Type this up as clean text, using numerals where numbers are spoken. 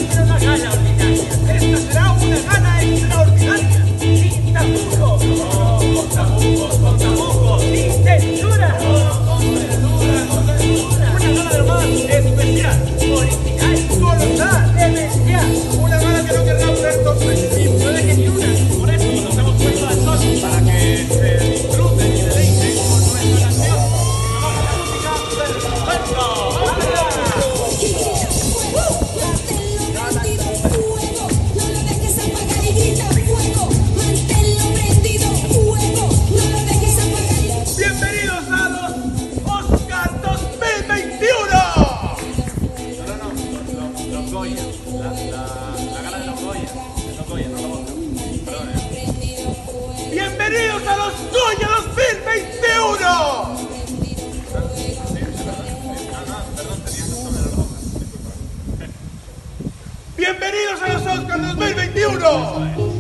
será una gala ordinaria. Esta será una gala extraordinaria. Sin tapujos. Con tapujos, con tapujos. Sin censura. Con censura, con censura. Una gala de lo más especial, original, colosal, demencial. Una gala que no querrá ver dos veces. Y puede que ni una. Por eso nos hemos puesto al sol para que se disfruten y deleiten con nuestra canción. Vamos a la música perfecta. Bienvenidos a los Oscar 2021. No, los Goya. La gala de los Goya. Los Goya, no los Oscar. Perdón, Bienvenidos a los Goya 2021. Perdón, tenía razón de los Oscar. Bienvenidos a los Oscar 2021.